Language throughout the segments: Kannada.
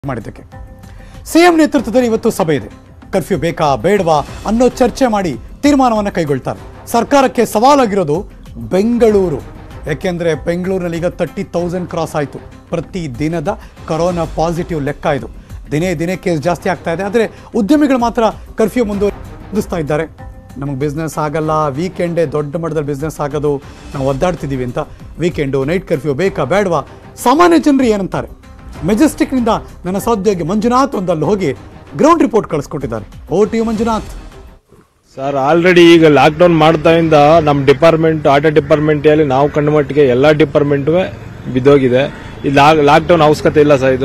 ಮಾಡಿದ್ದಕ್ಕೆ ಸಿಎಂ ನೇತೃತ್ವದಲ್ಲಿ ಇವತ್ತು ಸಭೆ ಇದೆ. ಕರ್ಫ್ಯೂ ಬೇಕಾ ಬೇಡವಾ ಅನ್ನೋ ಚರ್ಚೆ ಮಾಡಿ ತೀರ್ಮಾನವನ್ನು ಕೈಗೊಳ್ತಾರೆ. ಸರ್ಕಾರಕ್ಕೆ ಸವಾಲಾಗಿರೋದು ಬೆಂಗಳೂರು. ಯಾಕೆಂದ್ರೆ ಬೆಂಗಳೂರಿನಲ್ಲಿ ಈಗ 30,000 ಕ್ರಾಸ್ ಆಯಿತು. ಪ್ರತಿ ದಿನದ ಕೊರೋನಾ ಪಾಸಿಟಿವ್ ಲೆಕ್ಕ ಇದು. ದಿನೇ ದಿನೇ ಕೇಸ್ ಜಾಸ್ತಿ ಆಗ್ತಾ ಇದೆ. ಆದರೆ ಉದ್ಯಮಿಗಳು ಮಾತ್ರ ಕರ್ಫ್ಯೂ ಮುಂದುವರಿಸ್ತಾ ಇದ್ದಾರೆ. ನಮಗೆ ಬಿಸ್ನೆಸ್ ಆಗಲ್ಲ, ವೀಕೆಂಡೇ ದೊಡ್ಡ ಮಟ್ಟದಲ್ಲಿ ಬಿಸ್ನೆಸ್ ಆಗೋದು, ನಾವು ಒದ್ದಾಡ್ತಿದ್ದೀವಿ ಅಂತ. ವೀಕೆಂಡು ನೈಟ್ ಕರ್ಫ್ಯೂ ಬೇಕಾ ಬೇಡವಾ? ಸಾಮಾನ್ಯ ಜನರು ಏನಂತಾರೆ? ಮೆಜೆಸ್ಟಿಕ್ನಿಂದ ನನ್ನ ಸಹೋದ್ಯೋಗಿ ಮಂಜುನಾಥ್ ಒಂದಲ್ಲಿ ಹೋಗಿ ಗ್ರೌಂಡ್ ರಿಪೋರ್ಟ್ ಕಳಿಸ್ಕೊಟ್ಟಿದ್ದಾರೆ. ಓಟಿ ಮಂಜುನಾಥ್ ಸರ್, ಆಲ್ರೆಡಿ ಈಗ ಲಾಕ್ಡೌನ್ ಮಾಡ್ತಾಯಿಂದ ನಮ್ಮ ಡಿಪಾರ್ಟ್ಮೆಂಟ್, ಆಟೋ ಡಿಪಾರ್ಟ್ಮೆಂಟ್ ಅಲ್ಲಿ ನಾವು ಕಂಡು ಮಟ್ಟಿಗೆ ಎಲ್ಲಾ ಡಿಪಾರ್ಟ್ಮೆಂಟ್ ಬಿದ್ದೋಗಿದೆ. ಇದು ಲಾಕ್ಡೌನ್ ಅವಶ್ಯಕತೆ ಇಲ್ಲ ಸರ್.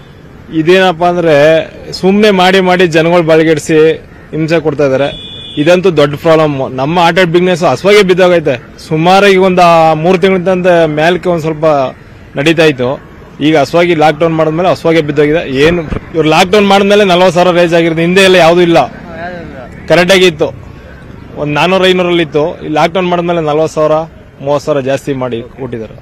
ಇದೇನಪ್ಪ ಅಂದ್ರೆ ಸುಮ್ನೆ ಮಾಡಿ ಜನಗಳು ಬಲಗೆಡಿಸಿ ಹಿಂಸೆ ಕೊಡ್ತಾ ಇದಾರೆ. ಇದಂತೂ ದೊಡ್ಡ ಪ್ರಾಬ್ಲಮ್. ನಮ್ಮ ಆಟೋ ಬಿಸ್ನೆಸ್ ಹಸುವಾಗೆ ಬಿದ್ದೋಗೈತೆ. ಸುಮಾರು ಈಗ ಒಂದು 3 ತಿಂಗಳಿಂದ ಮೇಲಕ್ಕೆ ಒಂದ್ ಸ್ವಲ್ಪ ನಡೀತಾ ಇತ್ತು. ಈಗ ಹಸುವಾಗಿ ಲಾಕ್ಡೌನ್ ಮಾಡಿದ್ಮೇಲೆ ಹಸುವಾಗೆ ಬಿದ್ದೋಗಿದೆ. ಏನು ಇವ್ರು ಲಾಕ್ಡೌನ್ ಮಾಡಿದ್ಮೇಲೆ 40,000 ರೇಜ್ ಆಗಿರೋದು. ಹಿಂದೆ ಎಲ್ಲ ಯಾವ್ದು ಇಲ್ಲ, ಕರೆಕ್ಟ್ ಆಗಿ ಇತ್ತು. ಒಂದ್ 400-500 ಇತ್ತು. ಈ ಲಾಕ್ಡೌನ್ ಮಾಡಿದ್ಮೇಲೆ 40,000 30,000 ಜಾಸ್ತಿ ಮಾಡಿ ಕೊಟ್ಟಿದ್ದಾರೆ.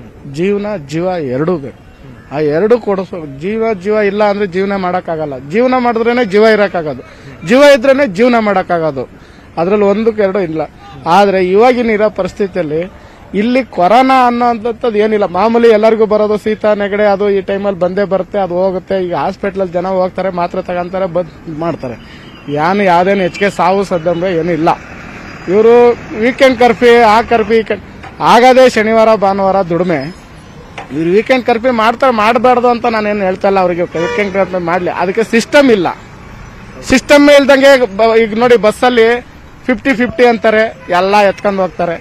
ಜೀವ ಎರಡೂ ಬೇಕು. ಆ ಎರಡು ಕೊಡಿಸ್ಬೇಕು. ಜೀವ ಇಲ್ಲ ಅಂದ್ರೆ ಜೀವನ ಮಾಡಕ್ಕಾಗಲ್ಲ. ಜೀವನ ಮಾಡಿದ್ರೇನೆ ಜೀವ ಇರಕ್ಕಾಗೋದು. ಜೀವ ಇದ್ರೇನೆ ಜೀವನ ಮಾಡಕ್ಕಾಗೋದು. ಅದ್ರಲ್ಲಿ ಒಂದಕ್ಕೆ ಎರಡು ಇಲ್ಲ. ಆದ್ರೆ ಇವಾಗಿನ ಇರೋ ಪರಿಸ್ಥಿತಿಯಲ್ಲಿ ಇಲ್ಲಿ ಕೊರೋನಾ ಅನ್ನೋಂಥದ್ದು ಏನಿಲ್ಲ. ಮಾಮೂಲಿ ಎಲ್ಲರಿಗೂ ಬರೋದು ಶೀತ ನೆಗಡೆ, ಅದು ಈ ಟೈಮಲ್ಲಿ ಬಂದೇ ಬರುತ್ತೆ, ಅದು ಹೋಗುತ್ತೆ. ಈಗ ಹಾಸ್ಪಿಟಲ್ ಜನ ಹೋಗ್ತಾರೆ, ಮಾತ್ರೆ ತಗೊಂತಾರೆ, ಬಂದ್ ಮಾಡ್ತಾರೆ. ಯಾವ್ದೇನು ಹೆಚ್ಚಿಗೆ ಸಾವು ಸದ್ದಂಬೆ ಏನಿಲ್ಲ. ಇವರು ವೀಕೆಂಡ್ ಕರ್ಫ್ಯೂ, ಆ ಕರ್ಫ್ಯೂ ಆಗದೇ ಶನಿವಾರ ಭಾನುವಾರ ದುಡಿಮೆ. ಇವ್ರು ವೀಕೆಂಡ್ ಕರ್ಫ್ಯೂ ಮಾಡ್ತಾರೆ, ಮಾಡಬಾರ್ದು ಅಂತ ನಾನೇನು ಹೇಳ್ತಾ ಇಲ್ಲ. ಅವರಿಗೆ ವೀಕೆಂಡ್ ಕರ್ಫ್ಯೂ ಮಾಡ್ಲಿ, ಅದಕ್ಕೆ ಸಿಸ್ಟಮ್ ಇಲ್ಲ. ಸಿಸ್ಟಮ್ ಇಲ್ದಂಗೆ ಈಗ ನೋಡಿ ಬಸ್ಸಲ್ಲಿ 50-50 ಅಂತಾರೆ, ಎಲ್ಲ ಎತ್ಕೊಂಡು ಹೋಗ್ತಾರೆ.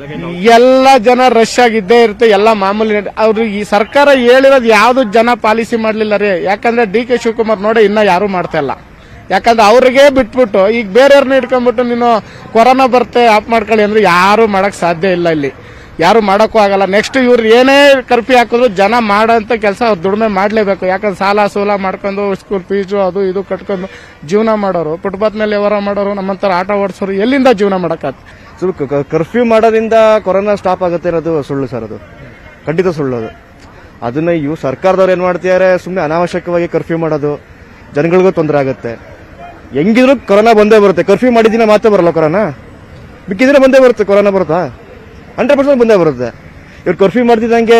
ಎಲ್ಲ ಜನ ರಶ್ ಆಗಿದ್ದೇ ಇರುತ್ತೆ. ಎಲ್ಲ ಮಾಮೂಲಿ. ಅವ್ರು ಈ ಸರ್ಕಾರ ಹೇಳಿರೋದು ಯಾವ್ದು ಜನ ಪಾಲಿಸಿ ಮಾಡ್ಲಿಲ್ಲ ರೀ. ಯಾಕಂದ್ರೆ DK ಶಿವಕುಮಾರ್ ನೋಡಿ ಇನ್ನ ಯಾರು ಮಾಡ್ತಾ ಇಲ್ಲ. ಯಾಕಂದ್ರೆ ಅವ್ರಿಗೆ ಬಿಟ್ಬಿಟ್ಟು ಈಗ ಬೇರೆಯವ್ರನ್ನ ಇಟ್ಕೊಂಡ್ಬಿಟ್ಟು ನೀನು ಕೊರೋನಾ ಬರ್ತೆ ಆಫ್ ಮಾಡ್ಕೊಳ್ಳಿ ಅಂದ್ರೆ ಯಾರು ಮಾಡಕ್ ಸಾಧ್ಯ ಇಲ್ಲ. ಇಲ್ಲಿ ಯಾರು ಮಾಡಕ್ಕೂ ಆಗಲ್ಲ. ನೆಕ್ಸ್ಟ್ ಇವ್ರು ಏನೇ ಕರ್ಫ್ಯೂ ಹಾಕಿದ್ರು ಜನ ಮಾಡೋಂಥ ಕೆಲಸ ಅವ್ರು ದುಡಿಮೆ ಮಾಡ್ಲೇಬೇಕು. ಯಾಕಂದ್ರೆ ಸಾಲ ಮಾಡ್ಕೊಂಡು ಸ್ಕೂಲ್ ಫೀಸು ಅದು ಇದು ಕಟ್ಕೊಂಡು ಜೀವನ ಮಾಡೋರು, ಫುಟ್ಪಾತ್ ಮೇಲೆ ವ್ಯವಹಾರ ಮಾಡೋರು, ನಮ್ಮಂತರ ಆಟೋ ಓಡಿಸೋರು ಎಲ್ಲಿಂದ ಜೀವನ ಮಾಡಕ್ಕಾಗ್ತದೆ? ಕರ್ಫ್ಯೂ ಮಾಡೋದ್ರಿಂದ ಕೊರೋನಾ ಸ್ಟಾಪ್ ಆಗುತ್ತೆ ಇರೋದು ಸುಳ್ಳು ಸರ್. ಅದು ಖಂಡಿತ ಸುಳ್ಳು. ಅದನ್ನ ಇವು ಸರ್ಕಾರದವ್ರು ಏನ್ ಮಾಡ್ತಿದ್ದಾರೆ, ಸುಮ್ಮನೆ ಅನಾವಶ್ಯಕವಾಗಿ ಕರ್ಫ್ಯೂ ಮಾಡೋದು, ಜನಗಳಿಗೂ ತೊಂದರೆ ಆಗುತ್ತೆ. ಹೆಂಗಿದ್ರು ಕೊರೋನಾ ಬಂದೇ ಬರುತ್ತೆ. ಕರ್ಫ್ಯೂ ಮಾಡಿದಿನ ಮಾತ್ರ ಬರಲ್ಲ ಕೊರೋನಾ, ಬಿಕ್ಕಿದ್ರೆ ಬಂದೇ ಬರುತ್ತೆ. ಕೊರೋನಾ ಬರುತ್ತಾ? 100% ಬಂದೇ ಬರುತ್ತೆ. ಇವ್ರು ಕರ್ಫ್ಯೂ ಮಾಡ್ತಿದ್ದಂಗೆ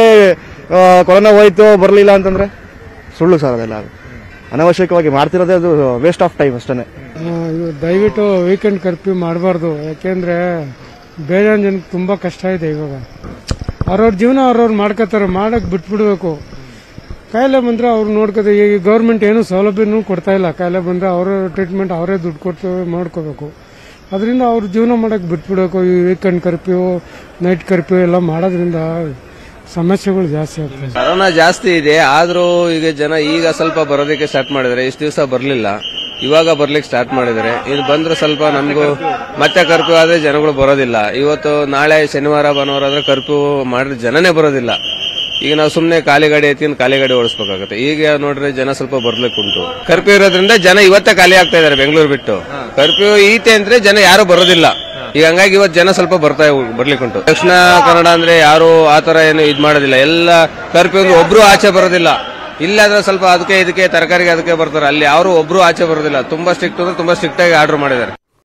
ಕೊರೋನಾ ಹೋಯ್ತು ಬರಲಿಲ್ಲ ಅಂತಂದ್ರೆ ಸುಳ್ಳು ಸರ್. ಅದೆಲ್ಲ ಅನಾವಶ್ಯಕವಾಗಿ ಮಾಡ್ತಿರೋದೇ, ಅದು ವೇಸ್ಟ್ ಆಫ್ ಟೈಮ್ ಅಷ್ಟೇ. ದಯವಿಟ್ಟು ವೀಕೆಂಡ್ ಕರ್ಫ್ಯೂ ಮಾಡಬಾರ್ದು. ಯಾಕೆಂದ್ರೆ ಬೇಜಾನ್ ಜನಕ್ಕೆ ತುಂಬಾ ಕಷ್ಟ ಇದೆ. ಇವಾಗ ಅವ್ರವ್ರ ಜೀವನ ಅವ್ರವ್ರು ಮಾಡ್ಕೋತಾರೆ, ಮಾಡಕ್ ಬಿಟ್ಬಿಡ್ಬೇಕು. ಕಾಯಿಲೆ ಬಂದ್ರೆ ಅವ್ರು ನೋಡ್ಕೋದು. ಈಗ ಗೌರ್ಮೆಂಟ್ ಏನು ಸೌಲಭ್ಯನೂ ಕೊಡ್ತಾ ಇಲ್ಲ. ಕಾಯಿಲೆ ಬಂದ್ರೆ ಅವರ ಟ್ರೀಟ್ಮೆಂಟ್ ಅವರೇ ದುಡ್ಡು ಕೊಟ್ಟು ಮಾಡ್ಕೋಬೇಕು. ಅದರಿಂದ ಅವ್ರ ಜೀವನ ಮಾಡಕ್ ಬಿಟ್ಬಿಡಬೇಕು. ಈ ವೀಕೆಂಡ್ ಕರ್ಫ್ಯೂ, ನೈಟ್ ಕರ್ಫ್ಯೂ ಎಲ್ಲ ಮಾಡೋದ್ರಿಂದ ಸಮಸ್ಯೆಗಳು ಜಾಸ್ತಿ ಆಗ್ತದೆ. ಕೊರೋನಾ ಜಾಸ್ತಿ ಇದೆ. ಆದ್ರೂ ಈಗ ಜನ ಈಗ ಸ್ವಲ್ಪ ಬರೋದಕ್ಕೆ ಸ್ಟಾರ್ಟ್ ಮಾಡಿದ್ದಾರೆ. ಇಷ್ಟು ದಿವಸ ಬರ್ಲಿಲ್ಲ, ಇವಾಗ ಬರ್ಲಿಕ್ಕೆ ಸ್ಟಾರ್ಟ್ ಮಾಡಿದ್ದಾರೆ. ಇದು ಬಂದ್ರೆ ಸ್ವಲ್ಪ ನಮಗೂ ಮತ್ತೆ ಕರ್ಫ್ಯೂ ಆದ್ರೆ ಜನಗಳು ಬರೋದಿಲ್ಲ. ಇವತ್ತು ನಾಳೆ ಶನಿವಾರ ಭಾನುವಾರ ಆದ್ರೆ ಕರ್ಫ್ಯೂ ಮಾಡಿದ್ರೆ ಜನನೇ ಬರೋದಿಲ್ಲ. ಈಗ ನಾವು ಸುಮ್ನೆ ಖಾಲಿ ಗಾಡಿ ಎತ್ಕೊಂಡು ಖಾಲಿ ಗಾಡಿ ಓಡಿಸ್ಬೇಕಾಗುತ್ತೆ. ಈಗ ನೋಡ್ರೆ ಜನ ಸ್ವಲ್ಪ ಬರ್ಲಿಕ್ಕೆ ಉಂಟು. ಕರ್ಫ್ಯೂ ಇರೋದ್ರಿಂದ ಜನ ಇವತ್ತೇ ಖಾಲಿ ಆಗ್ತಾ ಇದಾರೆ ಬೆಂಗಳೂರು ಬಿಟ್ಟು. ಕರ್ಫ್ಯೂ ಈತೆ ಅಂದ್ರೆ ಜನ ಯಾರು ಬರೋದಿಲ್ಲ. ಈಗ ಹಂಗಾಗಿ ಇವತ್ತು ಜನ ಸ್ವಲ್ಪ ಬರ್ಲಿಕ್ಕೆ ಉಂಟು. ದಕ್ಷಿಣ ಕನ್ನಡ ಅಂದ್ರೆ ಯಾರು ಆತರ ಏನು ಇದ್ ಮಾಡೋದಿಲ್ಲ. ಎಲ್ಲ ಕರ್ಫ್ಯೂ ಅಂದ್ರೆ ಒಬ್ರು ಆಚೆ ಬರೋದಿಲ್ಲ. ಇಲ್ಲಾದ್ರೆ ಸ್ವಲ್ಪ ಅದಕ್ಕೆ ಇದಕ್ಕೆ ತರಕಾರಿಗೆ ಅದಕ್ಕೆ ಬರ್ತಾರೆ. ಅಲ್ಲಿ ಯಾರು ಒಬ್ರು ಆಚೆ ಬರೋದಿಲ್ಲ. ತುಂಬಾ ಸ್ಟ್ರಿಕ್ಟ್ ಅಂದ್ರೆ ತುಂಬಾ ಸ್ಟ್ರಿಕ್ಟ್ ಆಗಿ ಆರ್ಡರ್ ಮಾಡಿದ್ದಾರೆ.